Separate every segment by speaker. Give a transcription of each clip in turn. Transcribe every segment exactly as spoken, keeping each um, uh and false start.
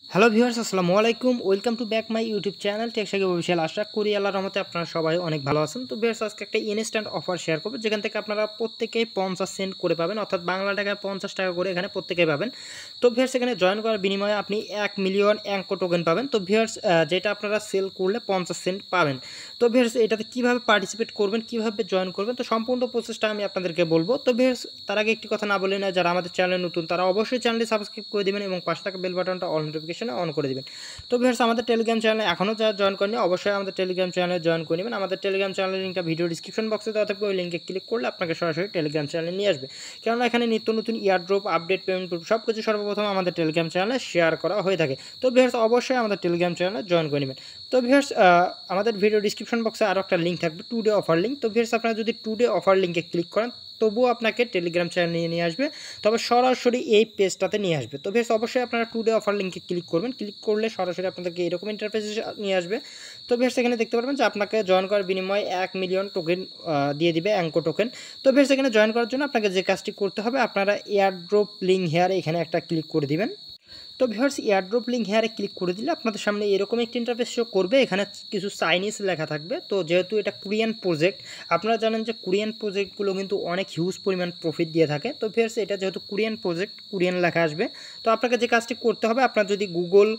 Speaker 1: Hello viewers, আসসালামু আলাইকুম। Welcome to back my YouTube channel tech Sakib official. আশা করি আল্লাহর রহমতে আপনারা সবাই অনেক ভালো আছেন। তো ভিউয়ার্স, আজকে একটা ইনস্ট্যান্ট অফার শেয়ার করব, যেখান থেকে আপনারা প্রত্যেকেই পঞ্চাশ সেন্ট করে পাবেন, অর্থাৎ বাংলা টাকায় পঞ্চাশ টাকা করে এখানে প্রত্যেকেই পাবেন। তো ভিউয়ার্স, এখানে জয়েন করার বিনিময়ে আপনি এক মিলিয়ন অ্যাঙ্কো টোকেন পাবেন। তো ভিউয়ার্স, যেটা আপনারা সেল করলে পঞ্চাশ সেন্ট পাবেন। তো ভিউয়ার্স, এটাতে কীভাবে পার্টিসিপেট করবেন, কীভাবে জয়েন করবেন, তো সম্পূর্ণ প্রসেসটা আমি আপনাদেরকে বলবো। তো ভিউয়ার্স, তার আগে একটি কথা না বলে না, যারা আমাদের চ্যানেলে নতুন তারা অবশ্যই চ্যানেলটি সাবস্ক্রাইব করে দেবেন এবং পাশে থাকা বেল বাটনটা অল নোটিফিকেশনে অন করে দেবেন। তো ভিউয়ার্স, আমাদের টেলিগ্রাম চ্যানেলে এখনও যারা জয়েন করেনি অবশ্যই আমাদের টেলিগ্রাম চ্যানেলে জয়েন করে নেবেন। আমাদের টেলিগ্রাম চ্যানেলের লিঙ্কটা ভিডিও ডিসক্রিপশন বক্সে দেওয়া থাকবে, ওই লিঙ্কে ক্লিক করলে আপনাকে সরাসরি টেলিগ্রাম চ্যানেলে নিয়ে আসবে। কেননা এখানে নিত্য নতুন ইয়ারড্রপ, আপডেট, পেমেন্ট প্রুফ সব কিছু সর্বপ্রথম আমাদের টেলিগ্রাম চ্যানেলে শেয়ার করা হয়ে থাকে। তো ভিউয়ার্স, অবশ্যই আমাদের টেলিগ্রাম চ্যানেলে জয়েন করে নেবেন। তো ভিউয়ার্স, আমাদের ভিডিও ডিসক্রিপশন বক্সে আরও একটা লিঙ্ক থাকবে, টু ডে অফার লিঙ্ক। তো ভিউয়ার্স, আপনারা যদি টু ডে অফার লিঙ্কে ক্লিক করেন তবুও আপনাকে টেলিগ্রাম চ্যানেল নিয়ে নিয়ে আসবে, তবে সরাসরি এই পেজটাতে নিয়ে আসবে। তো ভিউয়ার্স, অবশ্যই আপনারা টু ডে অফার লিঙ্কে ক্লিক করবেন। ক্লিক করলে সরাসরি আপনাদেরকে এরকম ইন্টারফেসে নিয়ে আসবে। তো ভিউয়ার্স, এখানে দেখতে পারবেন যে আপনাকে জয়েন করার বিনিময়ে এক মিলিয়ন টোকেন দিয়ে দিবে, অ্যাঙ্কো টোকেন। তো ভিউয়ার্স, এখানে জয়েন করার জন্য আপনাকে যে কাজটি করতে হবে, আপনারা এয়ারড্রপ লিঙ্ক হেয়ারে এখানে একটা ক্লিক করে দিবেন। তো ভিউয়ার্স, এয়ারড্রপ লিঙ্ক হেয়ারে ক্লিক করে দিলে আপনাদের সামনে এরকম একটি ইন্টারফেস শো করবে। এখানে কিছু চাইনিজ লেখা থাকবে। তো যেহেতু এটা কোরিয়ান প্রজেক্ট, আপনারা জানেন যে কোরিয়ান প্রজেক্টগুলো কিন্তু অনেক হিউজ পরিমাণ প্রফিট দিয়ে থাকে। তো ভিউয়ার্স, এটা যেহেতু কোরিয়ান প্রজেক্ট, কোরিয়ান লেখা আসবে। তো আপনাকে যে কাজটি করতে হবে, আপনার যদি গুগল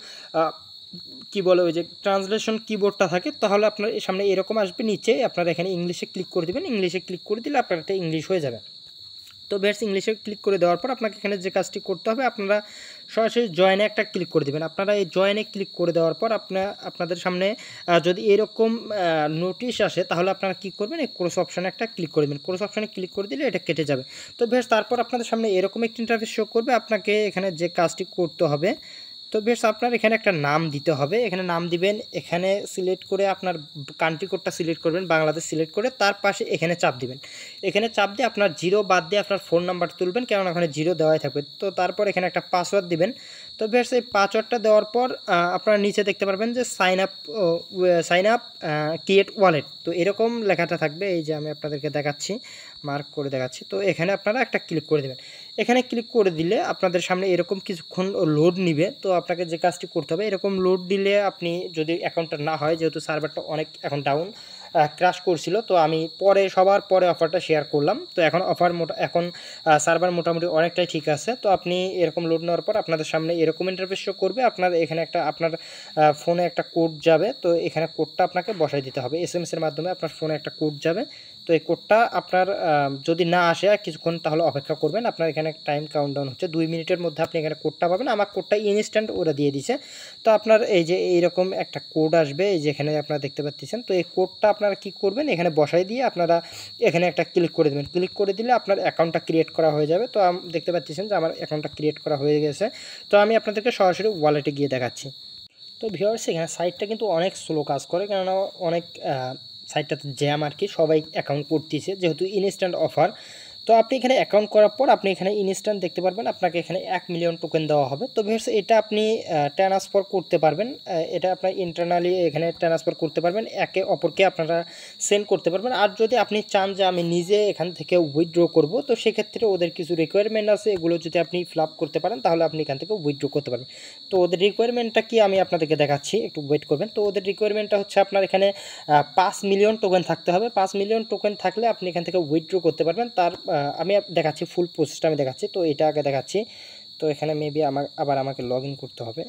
Speaker 1: কি বলে ওই যে ট্রান্সলেশন কিবোর্ডটা থাকে, তাহলে আপনার সামনে এরকম আসবে। নিচে আপনারা এখানে ইংলিশে ক্লিক করে দেবেন। ইংলিশে ক্লিক করে দিলে আপনার একটা ইংলিশ হয়ে যাবে। তো ভিউয়ার্স, ইংলিশে ক্লিক করে দেওয়ার পর আপনাকে এখানে যে কাজটি করতে হবে, আপনারা সরাসরি জয়েনে একটা ক্লিক করে দেবেন। আপনারা এই জয়েনে ক্লিক করে দেওয়ার পর আপনার আপনাদের সামনে যদি এরকম নোটিশ আসে, তাহলে আপনারা কী করবেন, এই ক্রস অপশানে একটা ক্লিক করে দেবেন। ক্রস অপশানে ক্লিক করে দিলে এটা কেটে যাবে। তো ভিউয়ার্স, তারপর আপনাদের সামনে এরকম একটি ইন্টারফেস শো করবে। আপনাকে এখানে যে কাজটি করতে হবে, তো ভিউয়ার্স, আপনার এখানে একটা নাম দিতে হবে। এখানে নাম দিবেন, এখানে সিলেক্ট করে আপনার কান্ট্রি কোডটা সিলেক্ট করবেন, বাংলাদেশ সিলেক্ট করে তার পাশে এখানে চাপ দিবেন। এখানে চাপ দিয়ে আপনার জিরো বাদ দিয়ে আপনার ফোন নাম্বার তুলবেন, কারণ ওখানে জিরো দেওয়াই থাকবে। তো তারপর এখানে একটা পাসওয়ার্ড দিবেন। তো ভিউয়ার্স, এই পাসওয়ার্ডটা দেওয়ার পর আপনারা নিচে দেখতে পারবেন যে sign up sign up create wallet. তো এরকম লেখাটা থাকবে, এই যে আমি আপনাদেরকে দেখাচ্ছি, মার্ক করে দেখাচ্ছি। তো এখানে আপনারা একটা ক্লিক করে দেবেন। এখানে ক্লিক করে দিলে আপনাদের সামনে এরকম কিছুক্ষণ লোড নিবে। তো আপনাকে যে কাজটি করতে হবে, এরকম লোড দিলে আপনি যদি অ্যাকাউন্টটা না হয়, যেহেতু সার্ভারটা অনেক এখন ডাউন, ক্র্যাশ করছিল, তো আমি পরে সবার পরে অফারটা শেয়ার করলাম। তো এখন অফার মোটা এখন সার্ভার মোটামুটি অনেকটাই ঠিক আছে। তো আপনি এরকম লোড নেওয়ার পর আপনাদের সামনে এরকম ইন্টারফেস শো করবে। আপনার এখানে একটা আপনার ফোনে একটা কোড যাবে। তো এখানে কোডটা আপনাকে বসাই দিতে হবে, এস এম এসের মাধ্যমে আপনার ফোনে একটা কোড যাবে। তো এই কোডটা আপনার যদি না আসে কিছুক্ষণ, তাহলে অপেক্ষা করবেন। আপনার এখানে টাইম কাউন্টডাউন হচ্ছে, দুই মিনিটের মধ্যে আপনি এখানে কোডটা পাবেন। আমার কোডটা ইনস্ট্যান্ট ওরা দিয়ে দিছে। তো আপনার এই যে এইরকম একটা কোড আসবে, এই যে এখানে আপনারা দেখতে পাচ্ছেন। তো এই কোডটা আপনারা কী করবেন, এখানে বসাই দিয়ে আপনারা এখানে একটা ক্লিক করে দেবেন। ক্লিক করে দিলে আপনার অ্যাকাউন্টটা ক্রিয়েট করা হয়ে যাবে। তো দেখতে পাচ্ছেন যে আমার অ্যাকাউন্টটা ক্রিয়েট করা হয়ে গেছে। তো আমি আপনাদেরকে সরাসরি ওয়ালেটে গিয়ে দেখাচ্ছি। তো ভিউয়ার্স, এখানে সাইটটা কিন্তু অনেক স্লো কাজ করে, কেননা অনেক সাইটটাতে জ্যাম আর কি, সবাই অ্যাকাউন্ট করতেছে যেহেতু ইনস্ট্যান্ট অফার। তো আপনি এখানে অ্যাকাউন্ট করার পর আপনি এখানে ইনস্ট্যান্ট দেখতে পারবেন, আপনাকে এখানে এক মিলিয়ন টোকেন দেওয়া হবে। তো ভিউয়ার্স, এটা আপনি ট্রান্সফার করতে পারবেন, এটা আপনার ইন্টারনালি এখানে ট্রান্সফার করতে পারবেন, একে অপরকে আপনারা সেন্ড করতে পারবেন। আর যদি আপনি চান যে আমি নিজে এখান থেকে উইথড্র করব, তো সেক্ষেত্রে ওদের কিছু রিকোয়ারমেন্ট আছে, এগুলো যদি আপনি ফিল আপ করতে পারেন, তাহলে আপনি এখান থেকে উইথড্র করতে পারবেন। তো ওদের রিকোয়ারমেন্টটা কি আমি আপনাদেরকে দেখাচ্ছি, একটু ওয়েট করবেন। তো ওদের রিকোয়ারমেন্টটা হচ্ছে আপনার এখানে পাঁচ মিলিয়ন টোকেন থাকতে হবে। পাঁচ মিলিয়ন টোকেন থাকলে আপনি এখান থেকে উইথড্র করতে পারবেন। তার আমি দেখাচ্ছি, ফুল প্রসেসটা আমি দেখাচ্ছি। তো এটা আগে দেখাচ্ছি। তো এখানে মেবি আমার আবার আমাকে লগ ইন করতে হবে।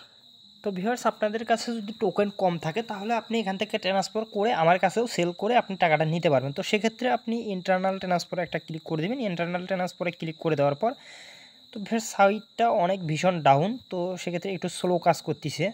Speaker 1: তো ভিউয়ার্স, আপনাদের কাছে যদি টোকেন কম থাকে, তাহলে আপনি এখান থেকে ট্রান্সফার করে আমার কাছেও সেল করে আপনি টাকাটা নিতে পারবেন। তো সেক্ষেত্রে আপনি ইন্টারনাল ট্রান্সফারে একটা ক্লিক করে দেবেন। ইন্টারনাল ট্রান্সফারে ক্লিক করে দেওয়ার পর, তো ভিউয়ার্স, সাইটটা অনেক ভীষণ ডাউন, তো সেক্ষেত্রে একটু স্লো কাজ করতেছে।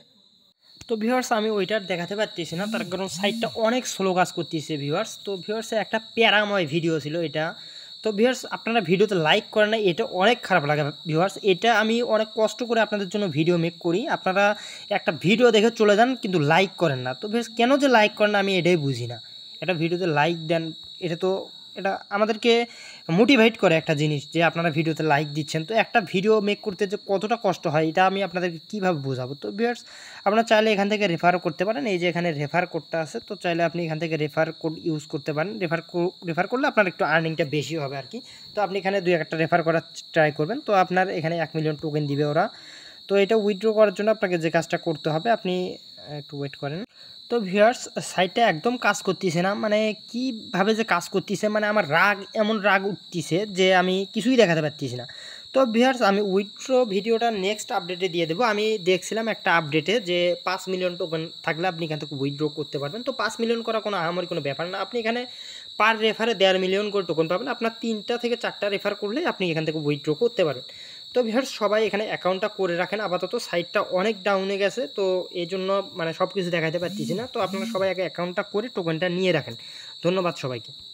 Speaker 1: তো ভিউয়ার্স, আমি ওইটার দেখাতে পারতেছি না, তার কারণ সাইটটা অনেক স্লো কাজ করতেছে ভিউয়ার্স। তো ভিউয়ার্স, একটা প্যারাময় ভিডিও ছিল এটা। তো ভিউয়ার্স, আপনারা ভিডিওতে লাইক করেন না, এটা অনেক খারাপ লাগে ভিউয়ার্স। এটা আমি অনেক কষ্ট করে আপনাদের জন্য ভিডিও মেক করি, আপনারা একটা ভিডিও দেখে চলে যান কিন্তু লাইক করেন না। তো ভিউয়ার্স, কেন যে লাইক করেন না আমি এটাই বুঝি না। এটা ভিডিওতে লাইক দেন, এটা তো এটা আমাদেরকে মোটিভেট করে একটা জিনিস, যে আপনারা ভিডিওতে লাইক দিচ্ছেন। তো একটা ভিডিও মেক করতে যে কতটা কষ্ট হয়, এটা আমি আপনাদেরকে কীভাবে বোঝাবো। তো ভিউয়ার্স, আপনারা চাইলে এখান থেকে রেফারও করতে পারেন, এই যে এখানে রেফার কোডটা আছে। তো চাইলে আপনি এখান থেকে রেফার কোড ইউজ করতে পারেন। রেফার রেফার করলে আপনার একটু আর্নিংটা বেশি হবে আর কি। তো আপনি এখানে দুই একটা রেফার করার ট্রাই করবেন, তো আপনার এখানে এক মিলিয়ন টোকেন দিবে ওরা। তো এটা উইথড্র করার জন্য আপনাকে যে কাজটা করতে হবে, আপনি একটু ওয়েট করেন। তো ভিউয়ার্স সাইটটা একদম কাজ করতেছে না, মানে কীভাবে যে কাজ করতেছে, মানে আমার রাগ এমন রাগ উঠতেছে যে আমি কিছুই দেখাতে পারতেছি না। তো ভিউয়ার্স আমি উইথড্র ভিডিওটা নেক্সট আপডেটে দিয়ে দেবো। আমি দেখছিলাম একটা আপডেটে যে পাঁচ মিলিয়ন টোকেন থাকলে আপনি এখান থেকে উইথড্র করতে পারবেন। তো পাঁচ মিলিয়ন করা কোনো আহামরি কোনো ব্যাপার না, আপনি এখানে পার রেফারে দেড় মিলিয়ন করে টোকেন পাবেন। আপনার তিনটা থেকে চারটা রেফার করলে আপনি এখান থেকে উইথড্র করতে পারেন। তো ভিউয়ার্স সবাই এখানে অ্যাকাউন্টটা করে রাখেন, আপাতত সাইটটা অনেক ডাউনে গেছে, তো এই জন্য মানে সব কিছু দেখাতে পারতেছি না। তো আপনারা সবাই আগে অ্যাকাউন্টটা করে টোকেনটা নিয়ে রাখেন। ধন্যবাদ সবাইকে।